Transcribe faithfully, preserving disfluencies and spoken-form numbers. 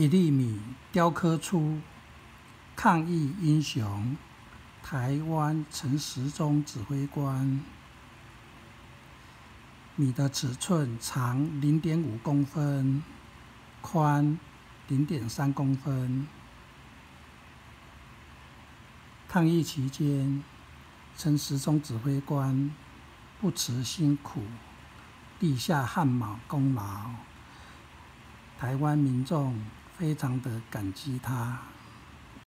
一粒米雕刻出抗疫英雄台湾陈时中指挥官。米的尺寸长零点五公分，宽零点三公分。抗疫期间，陈时中指挥官不辞辛苦，立下汗马功劳，台湾民众非常的感激他。